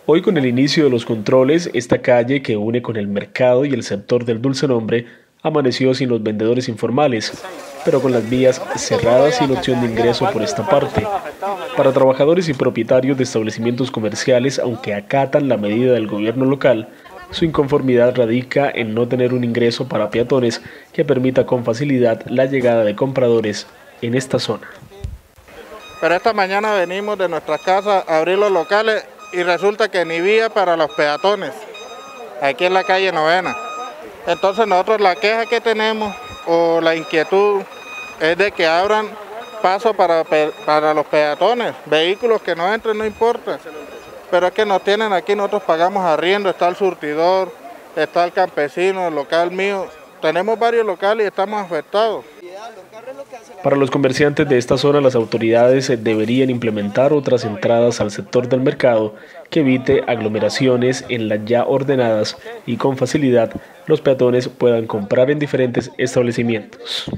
Hoy, con el inicio de los controles, esta calle que une con el mercado y el sector del Dulce Nombre amaneció sin los vendedores informales, pero con las vías cerradas sin opción de ingreso por esta parte. Para trabajadores y propietarios de establecimientos comerciales, aunque acatan la medida del gobierno local, su inconformidad radica en no tener un ingreso para peatones que permita con facilidad la llegada de compradores en esta zona. Pero esta mañana venimos de nuestras casas a abrir los locales y resulta que ni vía para los peatones, aquí en la calle Novena. Entonces nosotros la queja que tenemos o la inquietud es de que abran paso para los peatones, vehículos que no entren no importa, pero es que nos tienen aquí, nosotros pagamos arriendo, está el surtidor, está el campesino, el local mío, tenemos varios locales y estamos afectados. Para los comerciantes de esta zona, las autoridades deberían implementar otras entradas al sector del mercado que evite aglomeraciones en las ya ordenadas y con facilidad los peatones puedan comprar en diferentes establecimientos.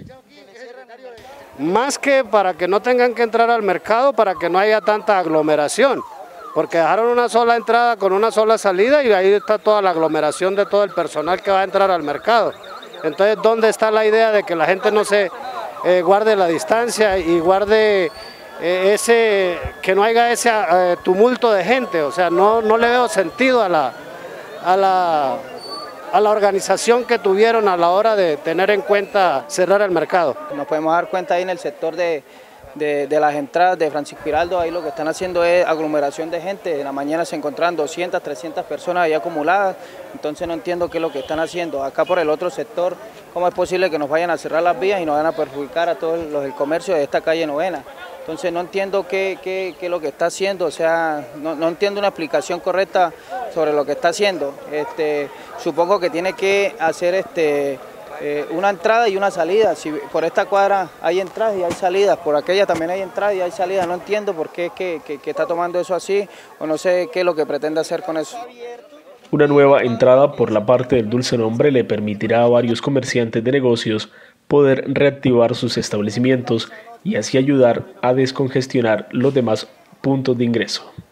Más que para que no tengan que entrar al mercado, para que no haya tanta aglomeración, porque dejaron una sola entrada con una sola salida y ahí está toda la aglomeración de todo el personal que va a entrar al mercado. Entonces, ¿dónde está la idea de que la gente no se guarde la distancia y guarde que no haya ese tumulto de gente? O sea, no le veo sentido a la organización que tuvieron a la hora de tener en cuenta cerrar el mercado. Nos podemos dar cuenta ahí en el sector de las entradas de Francisco Giraldo, ahí lo que están haciendo es aglomeración de gente. En la mañana se encontraban 200, 300 personas ahí acumuladas, entonces no entiendo qué es lo que están haciendo. Acá por el otro sector, ¿cómo es posible que nos vayan a cerrar las vías y nos van a perjudicar a todos los del comercio de esta calle Novena? Entonces no entiendo qué es lo que está haciendo, o sea, no entiendo una explicación correcta sobre lo que está haciendo. Supongo que tiene que hacer una entrada y una salida. Si por esta cuadra hay entradas y hay salidas, por aquella también hay entradas y hay salidas. No entiendo por qué es que está tomando eso así, o no sé qué es lo que pretende hacer con eso. Una nueva entrada por la parte del Dulce Nombre le permitirá a varios comerciantes de negocios poder reactivar sus establecimientos y así ayudar a descongestionar los demás puntos de ingreso.